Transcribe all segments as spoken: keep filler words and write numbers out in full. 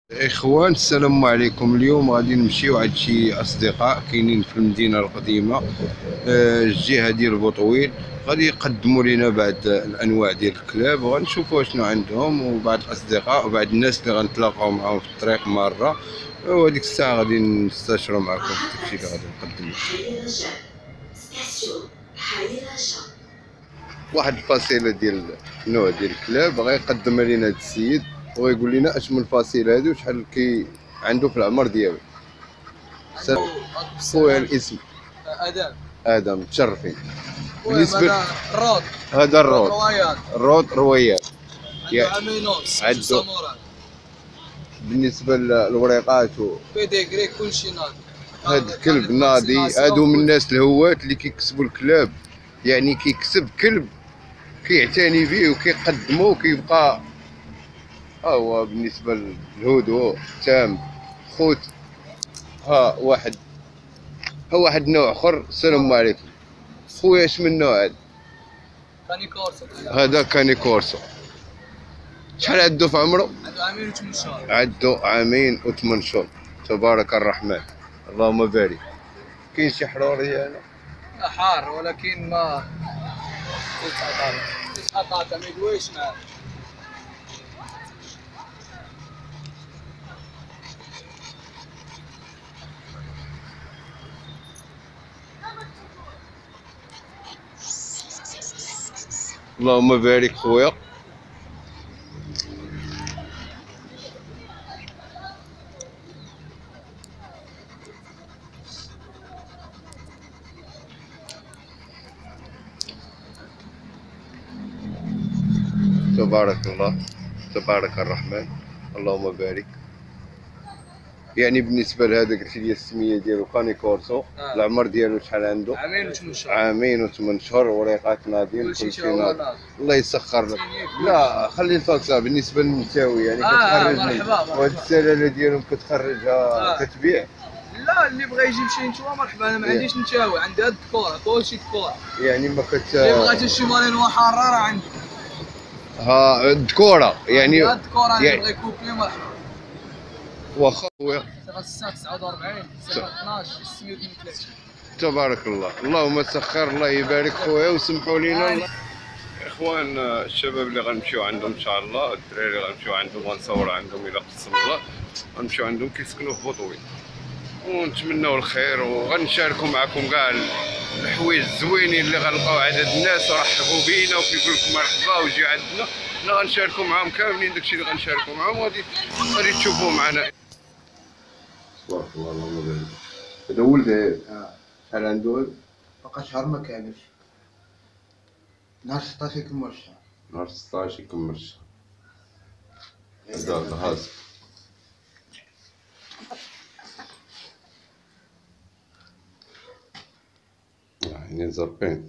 اخوان السلام عليكم. اليوم غادي نمشيو عند شي اصدقاء كاينين في المدينه القديمه، آه، الجهه ديال بوطويل. غادي يقدموا لنا بعض الانواع ديال الكلاب، وغنشوفوا شنو عندهم، وبعض الاصدقاء وبعض الناس اللي غنتلاقاو معاهم في الطريق مره. وهذيك الساعه غادي نستشروا معكم في داكشي اللي غادي نقدم. واحد الفصيله ديال النوع ديال الكلاب غيقدمها لنا هذا السيد، ويقول لنا اش من الفصيله هذه وشحال كي عنده في العمر ديالو. خويا الاسم؟ ادم. ادم، متشرفين. بالنسبه الرود، هذا الرود رويال الرود رويال عنده عامين ونص. عنده. بالنسبه للوريقات و بيديغري كلشي ناضي. هاد الكلب ناضي. هادو من الناس الهوات اللي كيكسبوا الكلاب، يعني كيكسب كلب كيعتني به وكيقدمه وكيبقى. ها هو بالنسبه للهدوء تام. خوت ها واحد ها واحد نوع اخر. السلام عليكم خويا، اش من نوع هذا؟ كاني كورسو. هذا كاني كورسو. شحال عنده في عمره؟ عنده عامين وثمان شهور. عنده عامين وثمان شهور. تبارك الرحمن، اللهم بارك. كاين شي حروريه هنا؟ لا حار، ولكن ما تتقطع تتقطع ما يدويش معاه. اللهم بارك خويا. تبارك الله، تبارك الرحمن، اللهم بارك. يعني بالنسبه لهذا قلت لي السميه ديالو كاني كورسو. آه. العمر ديالو شحال عنده؟ عامين وثمان شهور. عامين وثمان شهور، وريقات ناضين، كلشي ناضي. الله يسخر لك. لا خلي الفاكسه. بالنسبه للنساوي يعني آه كتخرج مرحبا. وهاد السلاله ديالهم كتخرجها. آه. كتبيع؟ لا، اللي بغى يجي يمشي نتوما مرحبا. انا ما عنديش نتاوي، عندي هاد الدكوره كلشي دكوره. يعني ما كت اللي بغات شي مالينوا حاره راه عندي. ها الدكوره يعني هاد الدكوره اللي بغى يكوبلي مرحبا. واخا خويا. صفر ستة تسعة وأربعين صفر اثناش ستمية واثنين وثلاثين. تبارك الله، اللهم سخر. الله يبارك خويا، وسمحوا لينا الله. اخوان الشباب اللي غنمشيو عندهم ان شاء الله، الدراري اللي غنمشيو عندهم غنصور عندهم الى قسم الله. غنمشيو عندهم كيسكنوا في بوطويل، ونتمنوا الخير، وغنشاركوا معكم كاع الحوايج الزوينين اللي غنلقاو عدد الناس رحبوا بينا وكيقول لكم مرحبا وجي عندنا. حنا غنشاركوا معاهم كاملين داكشي اللي غنشاركوا معاهم، غادي غادي تشوفوه معنا. تبارك الله، اللهم بارك. هذا ولد. اه شحال عنده؟ بقى شهر ما كاملش. نهار ستطاش يكمل الشهر. نهار ستطاش يكمل الشهر. هذا الهاز. يعني زرقين.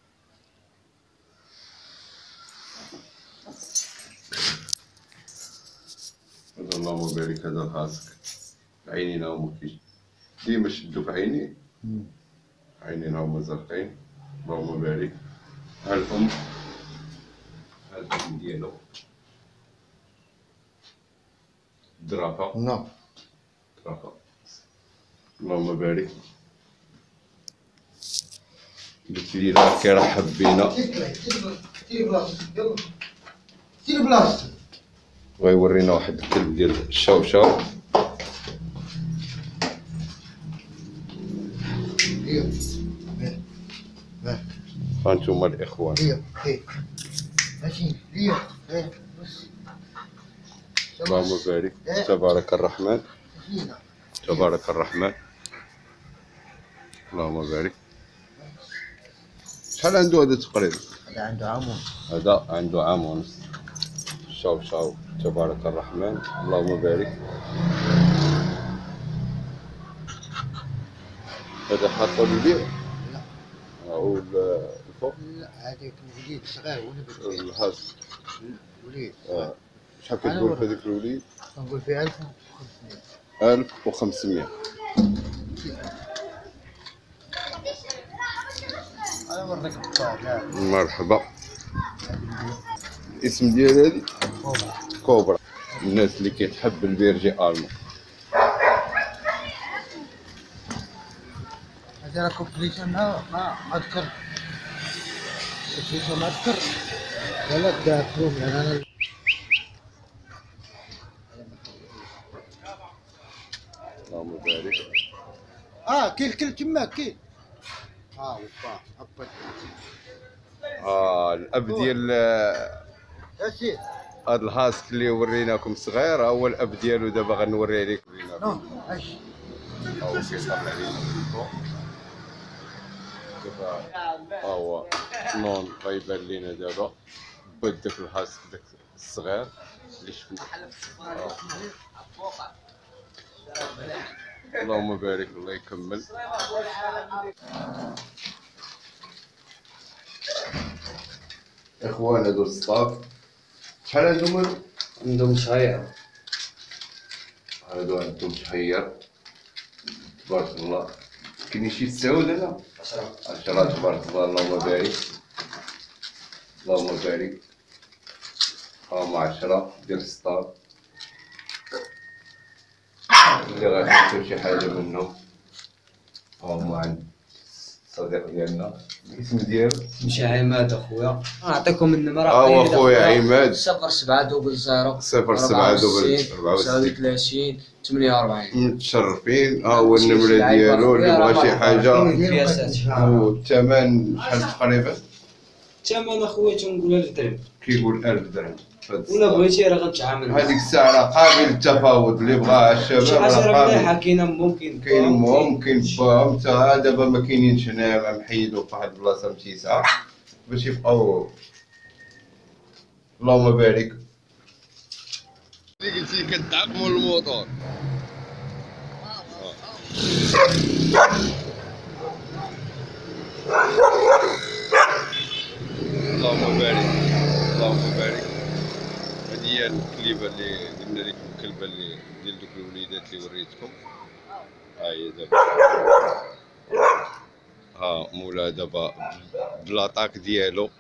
هذا اللهم بارك. هذا الهاسك. عينينا هما كي ديما شدو في عيني. عينينا هما زرقين. اللهم بارك. ها الأم، ها الأم ديالو درافة. نعم درافة. اللهم بارك. قلت لي راه كيرحب بينا. سير بلاصتك، يلا سير بلاصتك. ويورينا واحد الكلب ديال الشوشو. ها انتوما الاخوان. هي هي ماشي هي هي بس. اللهم بارك. تبارك الرحمن، تبارك الرحمن، اللهم بارك. شحال عنده هذا تقريبا؟ هذا عنده عام ونص. هذا عنده عام ونص. شاو شاو، تبارك الرحمن، اللهم بارك. هذا حاطه للبيع؟ لا. هو الفوق؟ لا هذاك الوليد صغير ولد. الهاز وليد. اه. شحال كتقول في هذاك الوليد؟ كنقول فيه ألف وخمسمية. ألف وخمسمية. أنا وريك الطار. مرحبا. الاسم ديال هذه؟ كوبرا. كوبرا. الناس اللي كتحب البيرجي المان. هذا راه كومبليشن ما ما اذكر كومبليشن ما اذكر ولا دافوم يعني انا اللهم بارك. اه كيل كيل تماك كيل اه وبا هبط اه الاب ديال اسي هاد الهاسك اللي وريناكم صغير هو الاب ديالو، دابا غنوريه لكم. نو اش هو كيطلع علينا من الفوق. دابا ها هو نون غيبان لينا دابا بد داك الهاسك داك الصغير اللي شفنا. آه. اللهم بارك، الله يكمل. اخوان هادو الصطاف شحال عندهم؟ عندهم شهير. هادو عندهم شهير تبارك الله. كاينين شي تساود هنا؟ عشرة تبارك الله. اللهم بارك اللهم بارك. هاهما عشرة ديال الصطاف اللي غيحطو شي حاجة منهم. هاهما عند الصديق ديالنا. الاسم ديالو؟ مشى عماد اخويا. نعطيكم النمرة. ها هو خويا عماد. صفر سبعة دوبل زيرو صفر سبعة دوبل أربعة تسعة وستين وثلاثين ثمانية وأربعين. متشرفين. ها هو النمرة ديالو اللي بغى شي حاجة. البياسات. والثمن شحال تقريبا؟ الثمن اخويا تنقولها ألف درهم. كيقول ألف درهم. ولا بغيتي راه غنتعامل معاك. هذيك الساعة راه قابل للتفاوض، اللي بغاها شي الشباب حاجة راه راه قابل. مليحة. كاينة ممكن كاين امهم كاين باهم، تا دابا ما كاينينش هنا، محيدو في واحد البلاصة متيسعة باش يبقاو. اللهم بارك. اللي قلتي كتعقموا الموطور. اللهم بارك اللهم بارك. هذه هي الكليبه اللي قلنا لكم، الكلبه اللي ديال دوك الوليدات اللي وريتكم. ها هي دابا ها مولا دابا بلاطاك ديالو.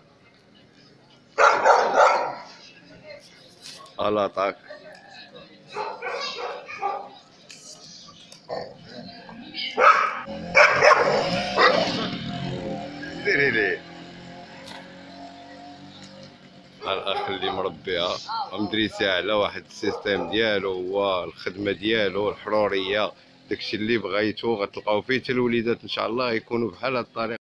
ها لاطاك. سيري ليه الاخ اللي مربيها مدريسه على واحد السيستيم ديالو، هو الخدمه ديالو الحروريه. داكشي اللي بغيتو غتلقاو فيه، حتى الوليدات ان شاء الله يكونوا بحال هاد الطريقه.